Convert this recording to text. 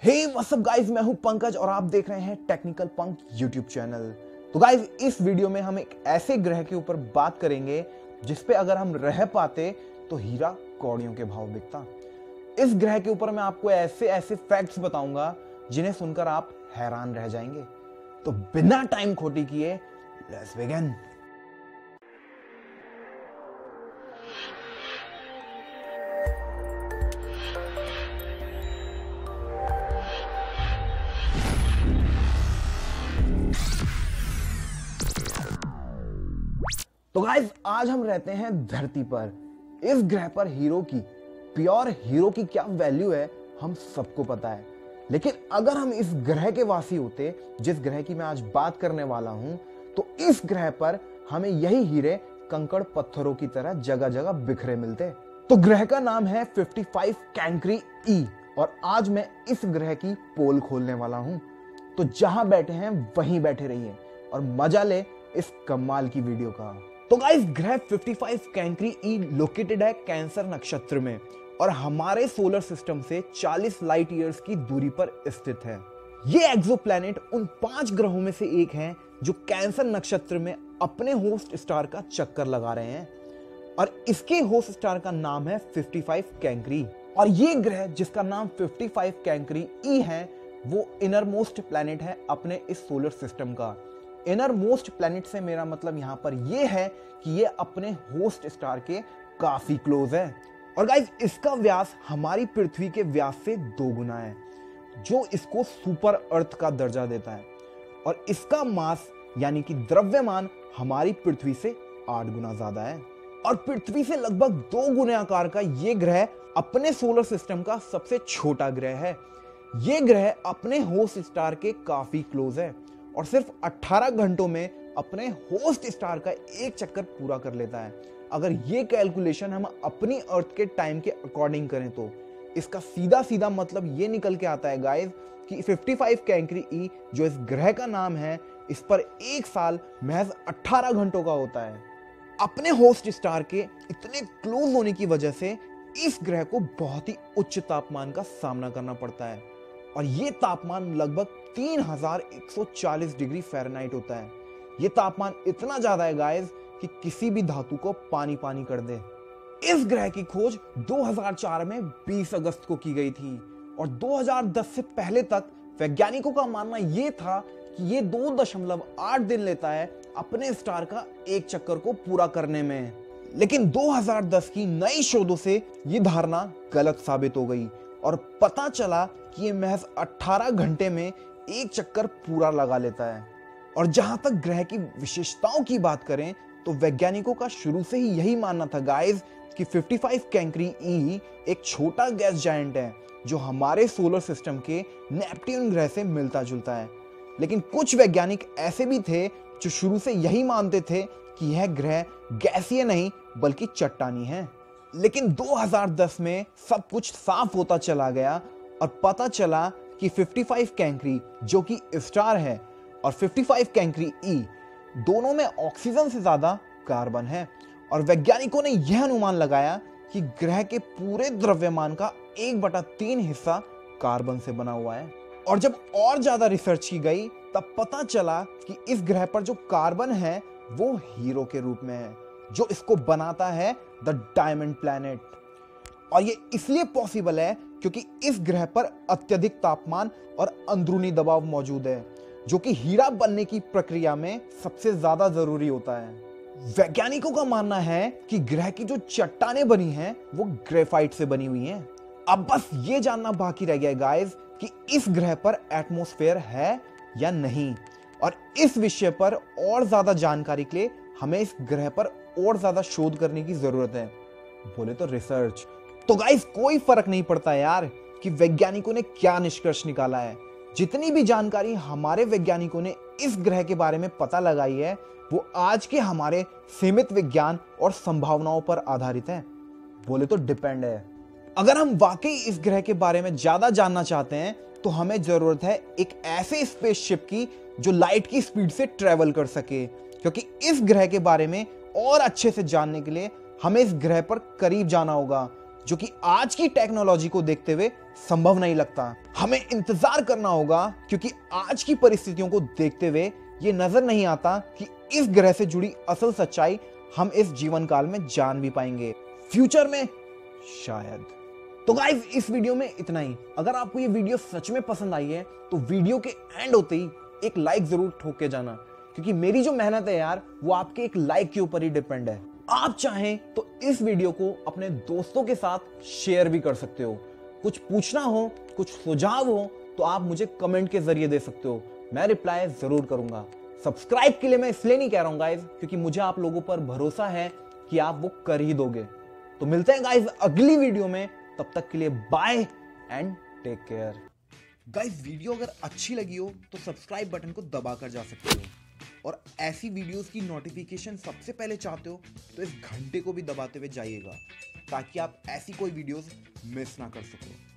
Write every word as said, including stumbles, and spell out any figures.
Hey what's up guys, मैं हूं पंकज और आप देख रहे हैं टेक्निकल पंक यूट्यूब चैनल। तो गाइस, इस वीडियो में हम एक ऐसे ग्रह के ऊपर बात करेंगे जिस पे अगर हम रह पाते तो हीरा कौड़ियों के भाव बिकता। इस ग्रह के ऊपर मैं आपको ऐसे ऐसे फैक्ट्स बताऊंगा जिन्हें सुनकर आप हैरान रह जाएंगे। तो बिना टाइम खोटी किए लेट्स बिगिन। तो गाइस, आज हम रहते हैं धरती पर। इस ग्रह पर हीरो की, प्योर हीरो की क्या वैल्यू है हम सबको पता है। लेकिन अगर हम इस ग्रह के वासी होते जिस ग्रह की मैं आज बात करने वाला हूं, तो इस ग्रह पर हमें यही हीरे कंकड़ पत्थरों की तरह जगह जगह बिखरे मिलते। तो ग्रह का नाम है पचपन कैंक्री ई और आज मैं इस ग्रह की पोल खोलने वाला हूं। तो जहां बैठे हैं वहीं बैठे रहिए और मजा ले इस कमाल की वीडियो का। तो गाइस, ग्रह पचपन कैंक्री ई लोकेटेड है कैंसर नक्षत्र में और हमारे सोलर सिस्टम से चालीस लाइट ईयर्स की दूरी पर स्थित है। ये एक्सोप्लैनेट उन पांच ग्रहों में से एक है जो कैंसर नक्षत्र में अपने होस्ट स्टार का चक्कर लगा रहे हैं और इसके होस्ट स्टार का नाम है पचपन कैंक्री। और ये ग्रह जिसका नाम पचपन कैंक्री ई है वो इनर मोस्ट प्लैनेट है अपने इस सोलर सिस्टम का। इनर मोस्ट प्लैनेट से मेरा मतलब यहां पर यह है कि ये अपने होस्ट स्टार के काफी क्लोज है। और गाइस, इसका व्यास हमारी पृथ्वी के व्यास से दो गुना है, जो इसको सुपर अर्थ का दर्जा देता है। और इसका मास यानी कि द्रव्यमान हमारी पृथ्वी से आठ गुना ज्यादा है। और पृथ्वी से लगभग दो गुने आकार का यह ग्रह अपने सोलर सिस्टम का सबसे छोटा ग्रह है। यह ग्रह अपने होस्ट स्टार के काफी क्लोज है और सिर्फ अठारह घंटों में अपने होस्ट स्टार का एक चक्कर पूरा कर लेता है। अगर ये कैलकुलेशन हम अपनी अर्थ के टाइम के अकॉर्डिंग करें तो इसका सीधा सीधा मतलब ये निकल के आता है गाइस कि पचपन कैंक्री ई जो इस ग्रह का नाम है, इस पर एक साल महज अठारह घंटों का होता है। अपने होस्ट स्टार के इतने क्लोज होने की वजह से इस ग्रह को बहुत ही उच्च तापमान का सामना करना पड़ता है और ये तापमान लगभग तीन हज़ार एक सौ चालीस डिग्री फ़ारेनहाइट होता है। ये तापमान इतना ज्यादा है गाइस कि किसी भी धातु को पानी पानी कर दे। इस ग्रह की खोज दो हज़ार चार में बीस अगस्त को की गई थी और दो हज़ार दस से पहले तक वैज्ञानिकों का मानना यह था कि ये दो दशमलव आठ दिन लेता है अपने स्टार का एक चक्कर को पूरा करने में। लेकिन दो हज़ार दस की नई शोधों से ये धारणा गलत साबित हो गई और पता चला कि ये महज अठारह घंटे में एक चक्कर पूरा लगा लेता है। और जहां तक ग्रह की विशेषताओं की बात करें तो वैज्ञानिकों का शुरू से ही यही मानना था गाइस कि पचपन कैंक्री ई एक छोटा गैस जायंट है जो हमारे सोलर सिस्टम के नेपट्यून ग्रह से मिलता जुलता है। लेकिन कुछ वैज्ञानिक ऐसे भी थे जो शुरू से यही मानते थे कि यह ग्रह गैसीय नहीं बल्कि चट्टानी है। लेकिन दो हज़ार दस में सब कुछ साफ होता चला गया और पता चला कि पचपन कैंक्री जो कि स्टार है और पचपन कैंक्री ई दोनों में ऑक्सीजन से ज्यादा कार्बन है। और वैज्ञानिकों ने यह अनुमान लगाया कि ग्रह के पूरे द्रव्यमान का एक बटा तीन हिस्सा कार्बन से बना हुआ है। और जब और ज्यादा रिसर्च की गई तब पता चला कि इस ग्रह पर जो कार्बन है वो हीरो के रूप में है जो इसको बनाता है द डायमंड प्लैनेट। और ये इसलिए पॉसिबल है क्योंकि इस ग्रह पर अत्यधिक तापमान और अंदरूनी दबाव मौजूद है जो कि हीरा बनने की प्रक्रिया में सबसे ज्यादा जरूरी होता है। वैज्ञानिकों का मानना है कि ग्रह की जो चट्टानें बनी हैं वो ग्रेफाइट से बनी हुई हैं। अब बस ये जानना बाकी रह गया गाइस कि इस ग्रह पर एटमॉस्फेयर है या नहीं। और इस विषय पर और ज्यादा जानकारी के लिए हमें इस ग्रह पर और ज्यादा शोध करने की जरूरत है, बोले तो रिसर्च। तो गाइस, कोई फर्क नहीं पड़ता यार कि वैज्ञानिकों ने क्या निष्कर्ष निकाला है। जितनी भी जानकारी हमारे वैज्ञानिकों ने इस ग्रह के बारे में पता लगाई है वो आज के हमारे सीमित विज्ञान और संभावनाओं पर आधारित है, बोले तो डिपेंड है। अगर हम वाकई इस ग्रह के बारे में ज्यादा जानना चाहते हैं तो हमें जरूरत है एक ऐसे स्पेसशिप की जो लाइट की स्पीड से ट्रेवल कर सके, क्योंकि इस ग्रह के बारे में और अच्छे से जानने के लिए हमें इस ग्रह पर करीब जाना होगा जो कि आज की टेक्नोलॉजी को देखते हुए संभव नहीं लगता। हमें इंतजार करना होगा, क्योंकि आज की परिस्थितियों को देखते हुए ये नजर नहीं आता कि इस ग्रह से जुड़ी असल सच्चाई हम इस जीवन काल में जान भी पाएंगे, फ्यूचर में शायद। तो गाइस, इस वीडियो में इतना ही। अगर आपको ये वीडियो सच में पसंद आई है तो वीडियो के एंड होते ही एक लाइक जरूर ठोक के जाना, क्योंकि मेरी जो मेहनत है यार वो आपके एक लाइक के ऊपर ही डिपेंड है। आप चाहें तो इस वीडियो को अपने दोस्तों के साथ शेयर भी कर सकते हो। कुछ पूछना हो, कुछ सुझाव हो तो आप मुझे कमेंट के जरिए दे सकते हो, मैं रिप्लाई जरूर करूंगा। सब्सक्राइब के लिए मैं इसलिए नहीं कह रहा हूं गाइज, क्योंकि मुझे आप लोगों पर भरोसा है कि आप वो कर ही दोगे। तो मिलते हैं गाइज अगली वीडियो में, तब तक के लिए bye and take care. Guys, video अगर अच्छी लगी हो तो सब्सक्राइब बटन को दबा कर जा सकते हो, और ऐसी वीडियोस की नोटिफिकेशन सबसे पहले चाहते हो तो इस घंटे को भी दबाते हुए जाइएगा, ताकि आप ऐसी कोई वीडियोस मिस ना कर सको।